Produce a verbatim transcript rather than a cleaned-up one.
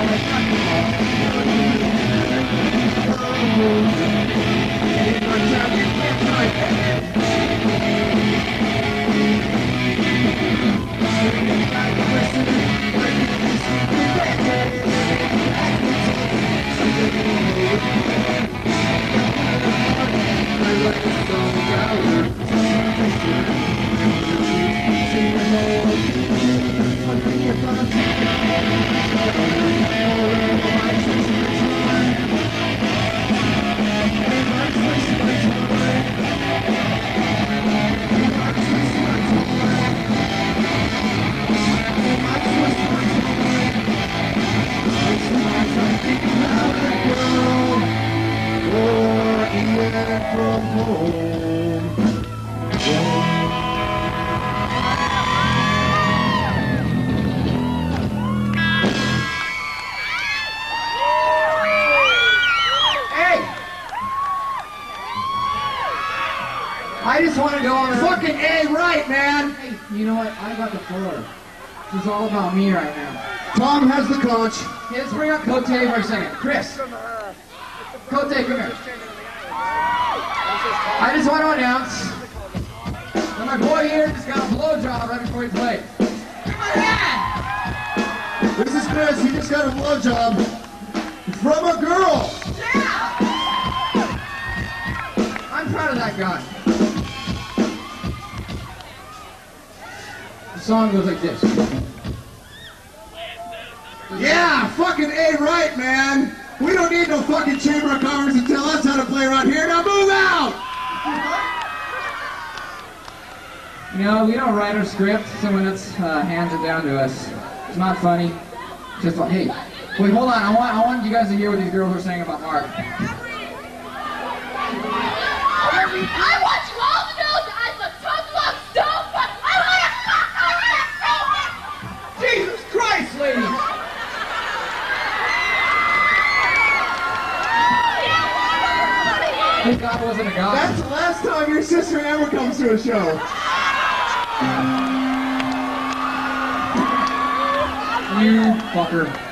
I just want to go on a... Fucking A right, man! Hey, you know what? I got the floor. This is all about me right now. Tom has the conch. Okay, let's bring up Cote for a second. Chris. Cote, come here. I just want to announce that my boy here just got a blowjob right before he played. Come on, yeah! This is Chris. He just got a blowjob from a girl. Yeah! I'm proud of that guy. The song goes like this. Yeah, fucking A right, man. We don't need no fucking Chamber of Commerce to tell us how to play around here. Now move out! You know, we don't write our script. Someone else uh, hands it down to us. It's not funny. It's just like, hey, wait, hold on. I want, I want you guys to hear what these girls are saying about Mark. I want you all to know that I'm a total of stone, but I want to fuck, I want to fuck! Jesus Christ, ladies! Thank God it wasn't a guy. That's the last time your sister ever comes to a show. You fucker.